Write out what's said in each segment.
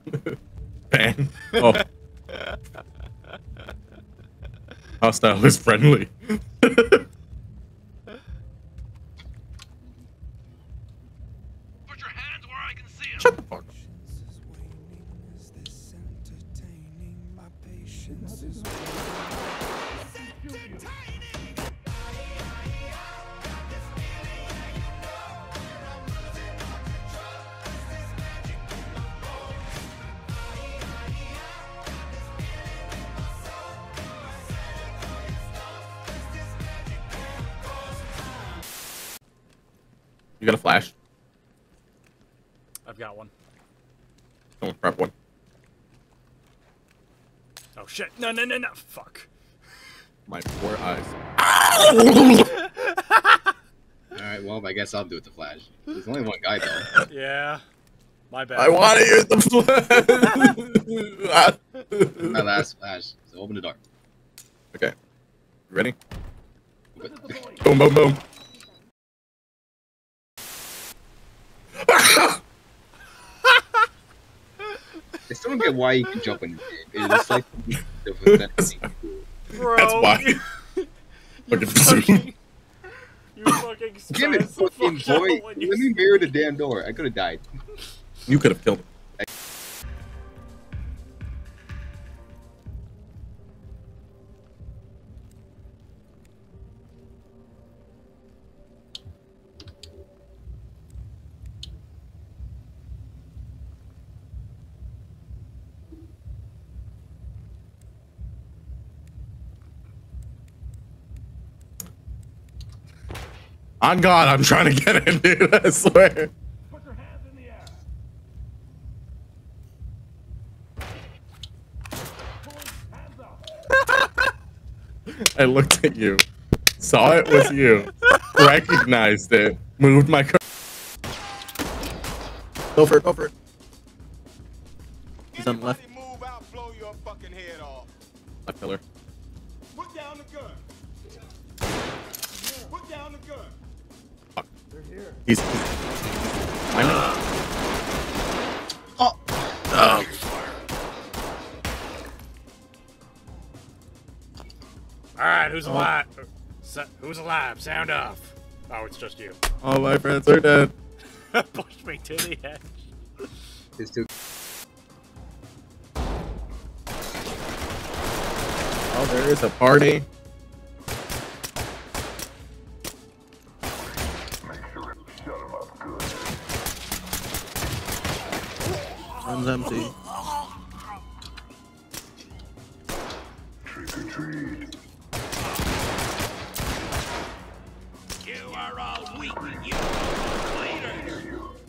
Bang. Oh. Hostile is friendly. Put your hands where I can see them. Shut the fuck. You got a flash? I've got one. Don't prep one. Oh shit! No, no, no, no! Fuck. My poor eyes. Alright, well, I guess I'll do it the flash. There's only one guy, though. Yeah. My bad. I want to use the flash. My last flash, so open the door. Okay. You ready? Boom, boom, boom. I still don't get why you can jump in the game. It's like Bro, That's why. You Fucking you fucking Damn it, spaz the fucking fuck boy. out when you Let me mirror the damn door. I could have died. You could have killed him. On God, I'm trying to get in, dude. I swear. Put your hands in the air. Hands up. I looked at you, saw it was you, recognized it, moved my car. Go for it, go for it. He's on the left. Move out, blow your fucking head off. Left pillar. Put down the gun. Put down the gun. Fuck. He's I know. Oh. Oh. Alright, who's alive? Who's alive? Sound off. Oh, it's just you. All my friends are dead. Push me to the edge. It's too. Oh, there is a party. One's empty. Trick or treat. You are all weak, you later.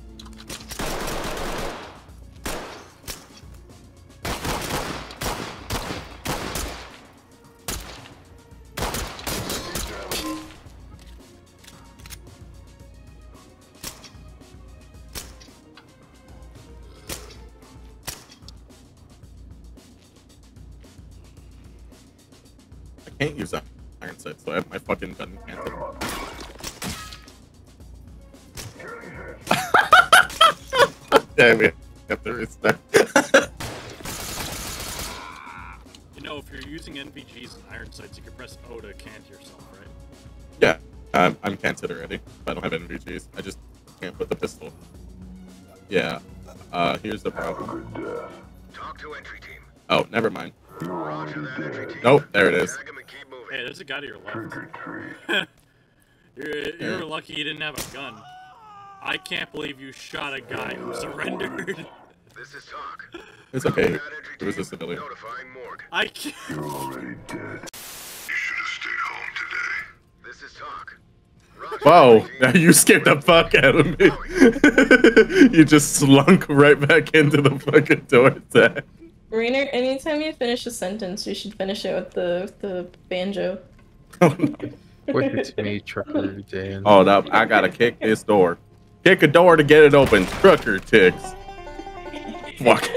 I can't use that iron sight, so I have my fucking gun canceled. Yeah, we have to respect. You know, if you're using NVGs and iron sights, you can press O to cant yourself, right? Yeah, I'm canted already. I don't have NVGs. I just can't put the pistol. Yeah. Here's the problem. Talk to entry team. Oh, never mind. Roger that, entry team. Nope, there it is. Tag him and keep moving. Hey, there's a guy to your left. You're lucky you didn't have a gun. I can't believe you shot a guy who surrendered. This is talk. It's okay. That entry It was team. a civilian. Notifying morgue. I can't. You're already dead. You should have stayed home today. This is talk. Roger, Whoa, entry team. you scared the fuck out of me. You just slunk right back into the fucking door attack. Rainer, anytime you finish a sentence, you should finish it with the banjo. Oh, no. Wait to me, Trucker Dan. Hold up, I gotta kick this door. Kick a door to get it open. Trucker ticks. Fuck.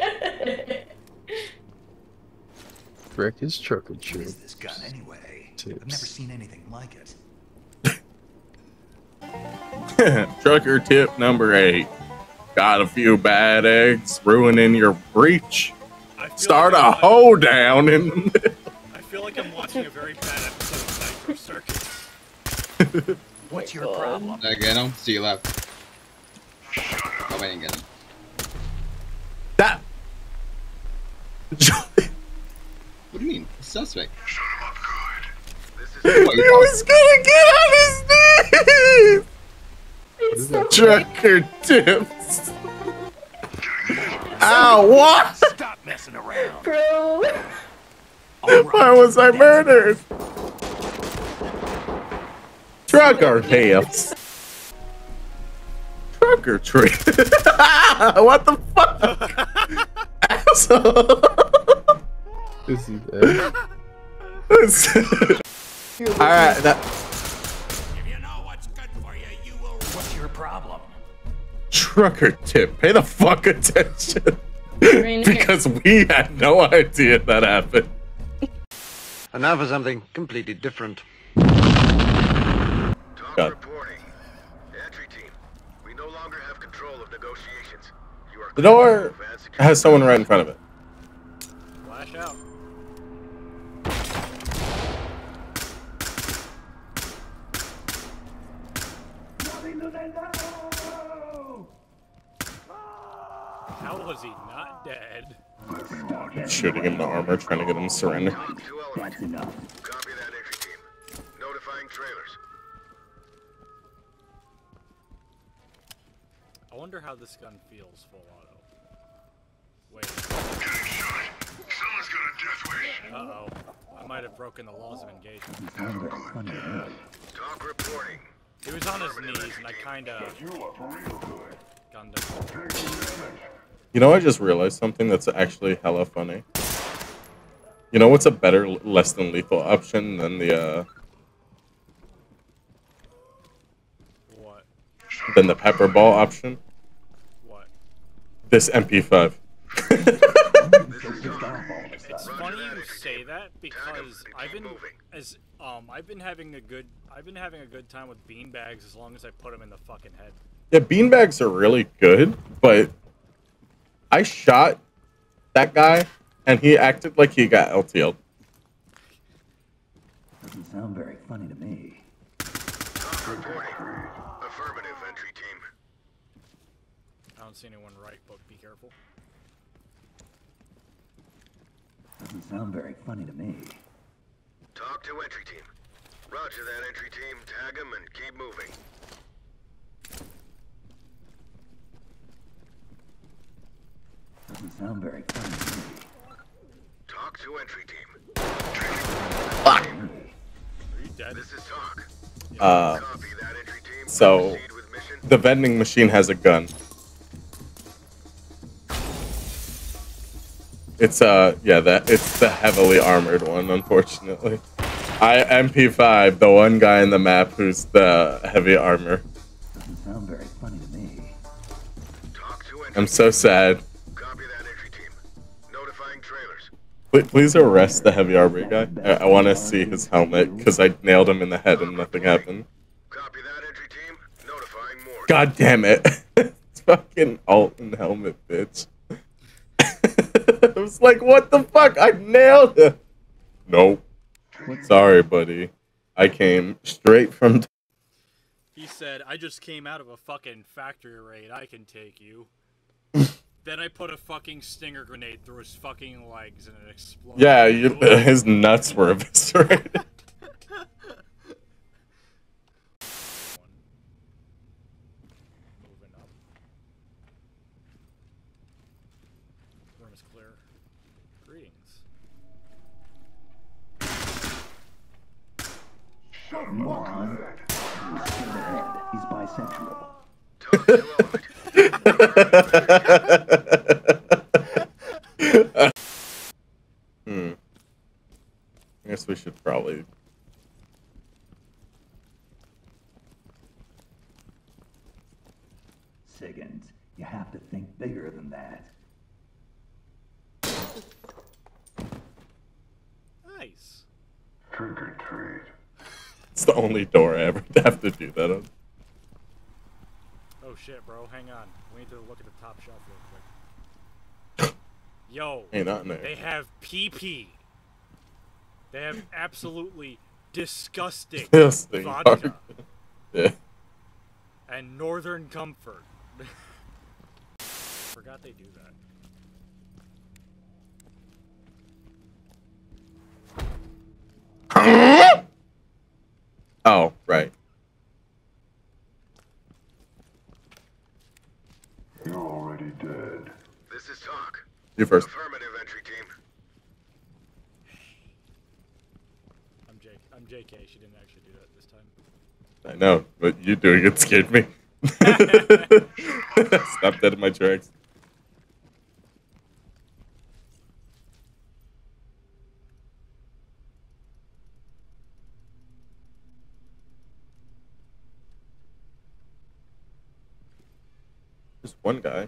Rick is Trucker What True. is this gun anyway? Tips. I've never seen anything like it. Trucker tip number 8. Got a few bad eggs ruining your breach. I feel Start like a hoedown in the middle. I feel like I'm watching a very bad episode of Nitro Circus. What's your problem? Did I get him? See you left. Oh, I didn't get him. That. What do you mean? Suspect. Shut him up good. This He is was gonna get on his knees. It's so Trucker tips. Ow! What? Stop messing around. bro. Why was I murdered? Trucker tips. Trucker tree. What the fuck? Asshole. This is it. Alright, that If you know what's good for you, you will. What's your problem? trucker tip. Pay the fuck attention. Rain- Because we had no idea that happened. And now for something completely different. Talk God. reporting. Entry team, we no longer have control of negotiations. You are The door advanced security. has someone right in front of it. Flash out. How was he not dead? Shooting him in the armor, trying to get him to surrender. Talk to element. Copy that entry team. Notifying trailers. I wonder how this gun feels full auto. Wait. Getting shot. Someone's got a death wish. Uh-oh. I might have broken the laws of engagement. Talk reporting. He was on his knees, and I kinda gunned him. You know, I just realized something that's actually hella funny. You know what's a better, less than lethal option than the What? pepper ball option? What? This MP5. It's funny you say that because I've been having a good time with beanbags as long as I put them in the fucking head. Yeah, beanbags are really good, but I shot that guy and he acted like he got LTL. Doesn't sound very funny to me. Talk reporting. Affirmative, entry team. I don't see anyone right, but be careful. Doesn't sound very funny to me. Talk to entry team. Roger that, entry team. Tag him and keep moving. Doesn't sound very funny to me. Talk to entry team. Are you dead? This is talk. Uh, Copy that, entry team. so Proceed with mission. the vending machine has a gun. It's it's the heavily armored one, unfortunately. MP5, the one guy in the map who's the heavy armor. Doesn't sound very funny to me. Talk to entry I'm so sad. Copy that, entry team. Notifying trailers. Please arrest the heavy armor guy. I want to see his helmet because I nailed him in the head and nothing happened. Copy that, entry team. Notifying more. God damn it! It's fucking alt and helmet, bitch. I was like, what the fuck? I nailed it. Nope. Sorry, buddy. I came straight from. He said, I just came out of a fucking factory raid. I can take you. Then I put a fucking stinger grenade through his fucking legs and it exploded. Yeah, his nuts were eviscerated. Moving up. Room is clear. Greetings. Moron. He's straight ahead. He's bisexual. Talk to element. I guess we should probably. Siggins, you have to think bigger than that. Nice. Trick or treat. It's the only door I ever have to do that on. Oh Oh shit, bro. Hang on. We need to look at the top shelf real quick. Yo. Ain't nothing there. They have PP. They have absolutely disgusting Disgusting. vodka. Yeah. And Northern Comfort. Forgot they do that. Oh, right. You're already dead. This is Talk. You first. Affirmative, entry team. I'm JK. She didn't actually do that this time. I know, but you doing it scared me. Stop dead in my tracks. Just one guy.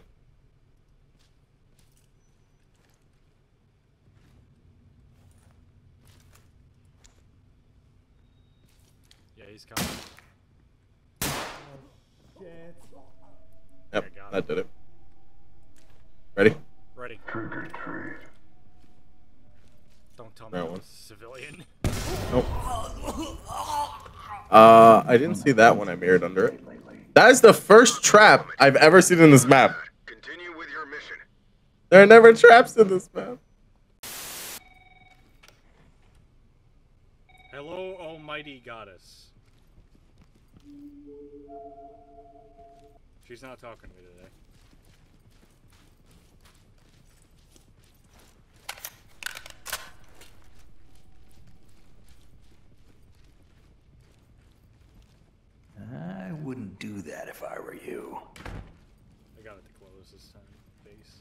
Yeah, he's coming. Yep, Okay, got that did it. Ready? Ready. Trick or treat. Don't tell me That I'm one. a civilian. Nope. I didn't see that when I mirrored under it. That is the first trap I've ever seen in this map. Continue with your mission. There are never traps in this map. Hello, almighty goddess. She's not talking to me today. I wouldn't do that if I were you. I got it to close this time. Base.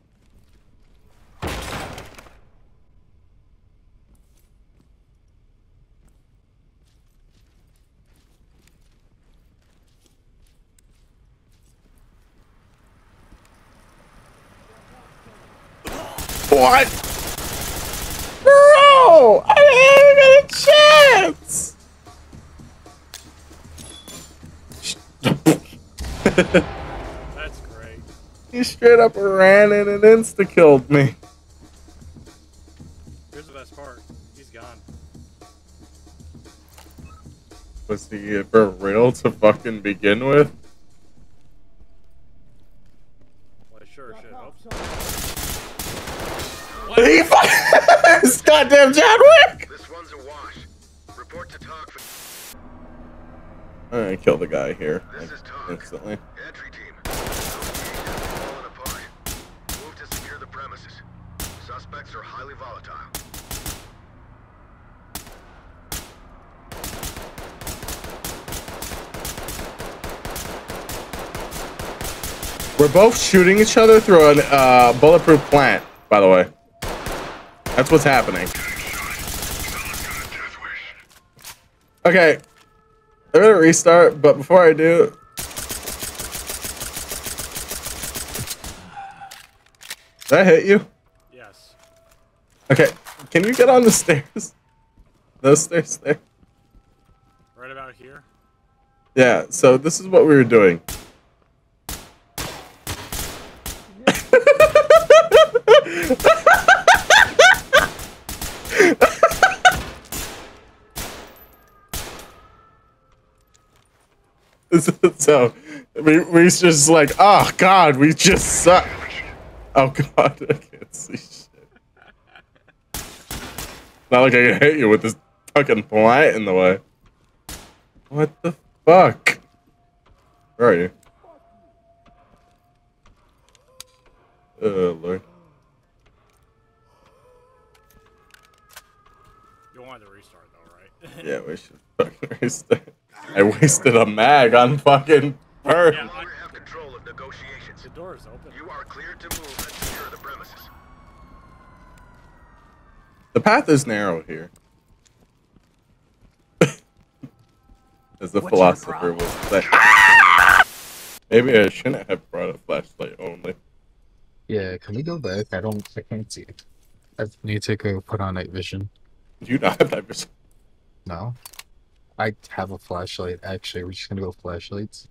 What? Bro! I didn't get a chance! That's great. He straight up ran in and insta-killed me. Here's the best part. He's gone. Was he for real to fucking begin with? Well, I sure should hope so. He fucking this goddamn John Wick! This one's a wash. Report to Talk for... I'm gonna kill the guy here This like, is Talk. instantly. Entry team. Negotiations are falling apart. Move to secure the premises. Suspects are highly volatile. We're both shooting each other through a bulletproof plant, by the way. That's what's happening. Okay. I'm gonna restart, but before I do... Did I hit you? Yes. Okay, can you get on the stairs? Those stairs there? Right about here. Yeah, so this is what we were doing. So we just like, oh god, we just suck. Oh god, I can't see shit. Not like I can hit you with this fucking plant in the way. What the fuck? Where are you? Oh lord. You wanted to restart though, right? Yeah, we should fucking restart. I wasted a mag on fucking her. Yeah, You have control of negotiations. the door is open. You are cleared to move and secure the premises. The path is narrow here. As the What's your philosopher would say. Maybe I shouldn't have brought a flashlight only. Yeah, can we go back? I can't see it. I need to go put on night vision. Do you not have that vision? No. I have a flashlight, actually. We're just gonna go flashlights.